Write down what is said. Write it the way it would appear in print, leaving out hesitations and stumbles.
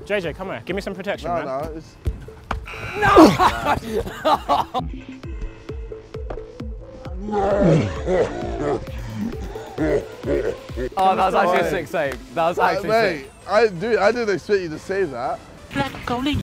JJ, come here. Give me some protection, man. No, it's... No! Oh, that was actually a sick save. That was actually sick. Mate, I didn't expect you to save that. Goalie.